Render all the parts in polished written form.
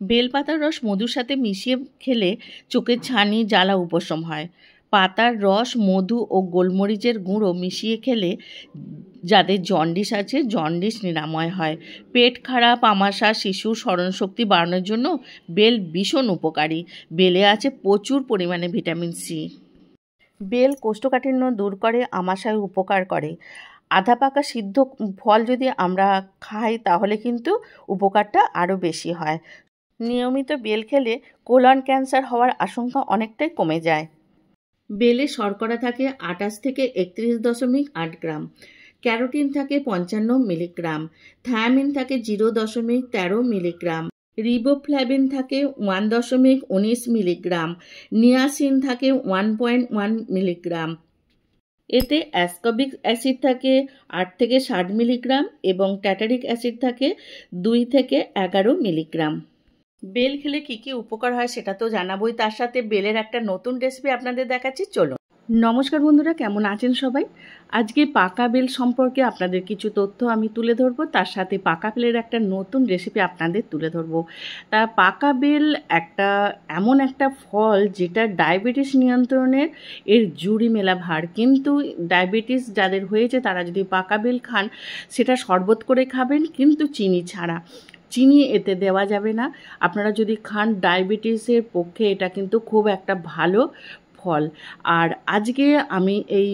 বেলপাতার রস মধুর সাথে মিশিয়ে খেলে চোখের ছানি জ্বালা উপশম হয়। পাতার রস মধু ও গোলমরিচের গুঁড়ো মিশিয়ে খেলে যাদের জন্ডিস আছে জন্ডিস নিরাময় হয়। পেট খারাপ, আমাশা, শিশুর স্মরণশক্তি বাড়ানোর জন্য বেল ভীষণ উপকারী। বেলে আছে প্রচুর পরিমাণে ভিটামিন সি। বেল কোষ্ঠকাঠিন্য দূর করে, আমাশায় উপকার করে। আধা পাকা সিদ্ধ ফল যদি আমরা খাই তাহলে কিন্তু উপকারটা আরও বেশি হয়। নিয়মিত বেল খেলে কোলন ক্যান্সার হওয়ার আশঙ্কা অনেকটাই কমে যায়। বেলে শর্করা থাকে 28 থেকে 31.8 গ্রাম, ক্যারোটিন থাকে 55 মিলিগ্রাম, থায়ামিন থাকে 0.13 মিলিগ্রাম, রিবোফ্ল্যাভিন থাকে 1.19 মিলিগ্রাম, নিয়াসিন থাকে 1.1 মিলিগ্রাম। এতে অ্যাসকর্বিক অ্যাসিড থাকে 8 থেকে 60 মিলিগ্রাম এবং ট্যাটারিক অ্যাসিড থাকে 2 থেকে 11 মিলিগ্রাম। বেল খেলে কী কী উপকার হয় সেটা তো জানাবোই, তার সাথে বেলের একটা নতুন রেসিপি আপনাদের দেখাচ্ছি, চলুন। নমস্কার বন্ধুরা, কেমন আছেন সবাই? আজকে পাকা বেল সম্পর্কে আপনাদের কিছু তথ্য আমি তুলে ধরবো, তার সাথে পাকা বেলের একটা নতুন রেসিপি আপনাদের তুলে ধরবো। তা পাকা বেল এমন একটা ফল যেটা ডায়াবেটিস নিয়ন্ত্রণের জুড়ি মেলা ভার। কিন্তু ডায়াবেটিস যাদের হয়েছে তারা যদি পাকা বেল খান সেটা শরবত করে খাবেন, কিন্তু চিনি ছাড়া। চিনি এতে দেওয়া যাবে না। আপনারা যদি খান ডায়াবেটিসের পক্ষে এটা কিন্তু খুব একটা ভালো ফল। আর আজকে আমি এই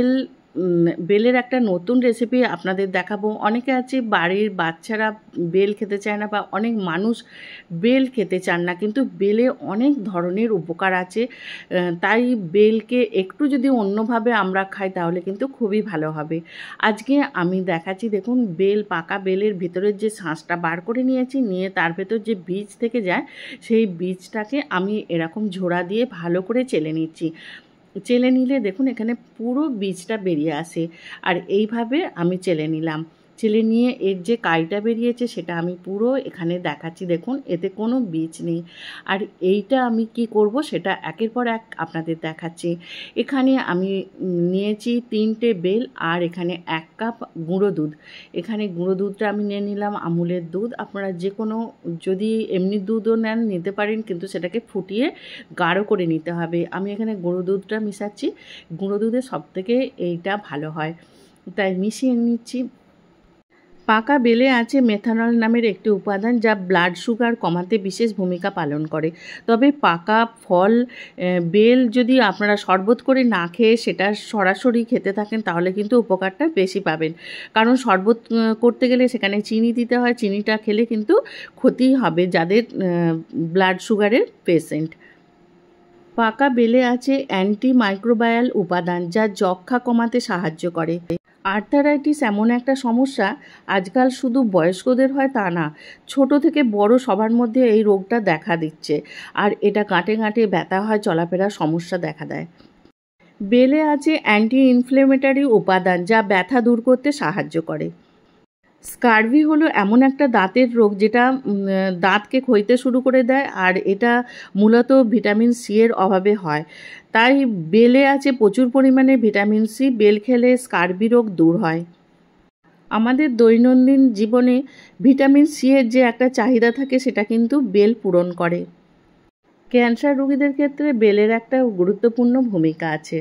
বেলের একটা নতুন রেসিপি আপনাদের দেখাবো। অনেকে আছে বাড়ির বাচ্চারা বেল খেতে চায় না বা অনেক মানুষ বেল খেতে চান না, কিন্তু বেলে অনেক ধরনের উপকার আছে। তাই বেলকে একটু যদি অন্যভাবে আমরা খাই তাহলে কিন্তু খুবই ভালো হবে। আজকে আমি দেখাচ্ছি, দেখুন পাকা বেলের ভেতরের যে শাঁসটা বার করে নিয়েছি, নিয়ে তার ভেতর যে বীজ থেকে যায় সেই বীজটাকে আমি এরকম ঝোড়া দিয়ে ভালো করে চেলে নিচ্ছি। চেলে নিলে দেখুন এখানে পুরো বীজটা বেরিয়ে আসে। আর এইভাবে আমি চেলে নিলাম। চেলে নিয়ে এর যে কাইটা বেরিয়েছে সেটা আমি পুরো এখানে দেখাচ্ছি, দেখুন এতে কোনো বীজ নেই। আর এইটা আমি কি করব সেটা একের পর এক আপনাদের দেখাচ্ছি। এখানে আমি নিয়েছি 3টে বেল আর এখানে 1 কাপ গুঁড়ো দুধ। এখানে গুঁড়ো দুধটা আমি নিয়ে নিলাম আমুলের দুধ। আপনারা যে কোনো যদি এমনি দুধও নেন নিতে পারেন, কিন্তু সেটাকে ফুটিয়ে গাঢ় করে নিতে হবে। আমি এখানে গুঁড়ো দুধটা মিশাচ্ছি, গুঁড়ো দুধে সবথেকে এইটা ভালো হয়, তাই মিশিয়ে নিচ্ছি। পাকা বেলে আছে মেথানল নামের একটি উপাদান যা ব্লাড সুগার কমাতে বিশেষ ভূমিকা পালন করে। তবে পাকা ফল বেল যদি আপনারা শরবত করে না খেয়ে সেটা সরাসরি খেতে থাকেন তাহলে কিন্তু উপকারটা বেশি পাবেন। কারণ শরবত করতে গেলে সেখানে চিনি দিতে হয়, চিনিটা খেলে কিন্তু ক্ষতি হবে যাদের ব্লাড সুগারের পেশেন্ট। পাকা বেলে আছে অ্যান্টি মাইক্রোবায়াল উপাদান যা যক্ষ্মা কমাতে সাহায্য করে। আর্থারাইটিস এমন একটা সমস্যা, আজকাল শুধু বয়স্কদের হয় তা না, ছোট থেকে বড় সবার মধ্যে এই রোগটা দেখা দিচ্ছে। আর এটা গাঁটে গাঁটে ব্যথা হয়, চলাফেরার সমস্যা দেখা দেয়। বেলে আছে অ্যান্টি ইনফ্লেমেটরি উপাদান যা ব্যথা দূর করতে সাহায্য করে। স্কারভি হলো এমন একটা দাঁতের রোগ যেটা দাঁতকে ক্ষইতে শুরু করে দেয়, আর এটা মূলত ভিটামিন সি এর অভাবে হয়। তাই বেলে আছে প্রচুর পরিমাণে ভিটামিন সি। বেল খেলে স্কারভি রোগ দূর হয়। আমাদের দৈনন্দিন জীবনে ভিটামিন সি এর যে একটা চাহিদা থাকে সেটা কিন্তু বেল পূরণ করে। ক্যান্সার রোগীদের ক্ষেত্রে বেলের একটা গুরুত্বপূর্ণ ভূমিকা আছে।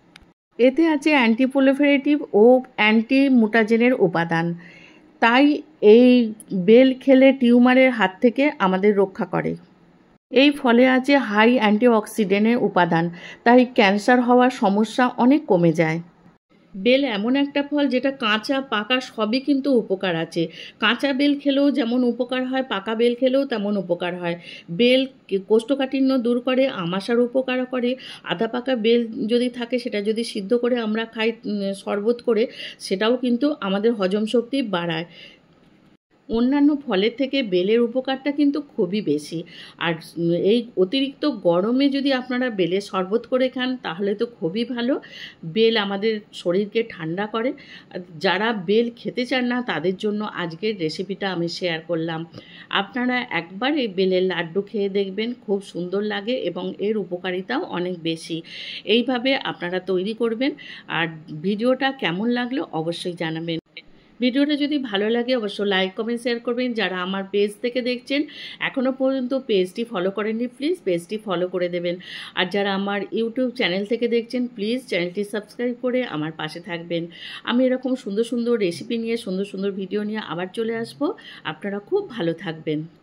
এতে আছে অ্যান্টিপ্রলিফারেটিভ ও অ্যান্টি মুটাজেনের উপাদান। তাই এই বেল খেলে টিউমারের হাত থেকে আমাদের রক্ষা করে। এই ফলে আছে হাই অ্যান্টিঅক্সিডেন্টের উপাদান, তাই ক্যান্সার হওয়ার সমস্যা অনেক কমে যায়। বেল এমন একটা ফল যেটা কাঁচা পাকা সবই কিন্তু উপকার আছে। কাঁচা বেল খেলেও যেমন উপকার হয়, পাকা বেল খেলেও তেমন উপকার হয়। বেল কোষ্ঠকাঠিন্য দূর করে, আমাশার উপকার করে। আধা পাকা বেল যদি থাকে সেটা যদি সিদ্ধ করে আমরা খাই শরবত করে, সেটাও কিন্তু আমাদের হজম শক্তি বাড়ায়। অন্যান্য ফলের থেকে বেলের উপকারটা কিন্তু খুবই বেশি। আর এই অতিরিক্ত গরমে যদি আপনারা বেলের শরবত করে খান তাহলে তো খুবই ভালো। বেল আমাদের শরীরকে ঠান্ডা করে। যারা বেল খেতে চান না তাদের জন্য আজকের রেসিপিটা আমি শেয়ার করলাম। আপনারা একবার এই বেলের লাড্ডু খেয়ে দেখবেন, খুব সুন্দর লাগে এবং এর উপকারিতাও অনেক বেশি। এইভাবে আপনারা তৈরি করবেন। আর ভিডিওটা কেমন লাগলো অবশ্যই জানাবেন। ভিডিওটা যদি ভালো লাগে অবশ্যই লাইক কমেন্ট শেয়ার করবেন। যারা আমার পেজ থেকে দেখছেন এখনও পর্যন্ত পেজটি ফলো করেননি, প্লিজ পেজটি ফলো করে দেবেন। আর যারা আমার ইউটিউব চ্যানেল থেকে দেখছেন প্লিজ চ্যানেলটি সাবস্ক্রাইব করে আমার পাশে থাকবেন। আমি এরকম সুন্দর সুন্দর রেসিপি নিয়ে সুন্দর সুন্দর ভিডিও নিয়ে আবার চলে আসবো। আপনারা খুব ভালো থাকবেন।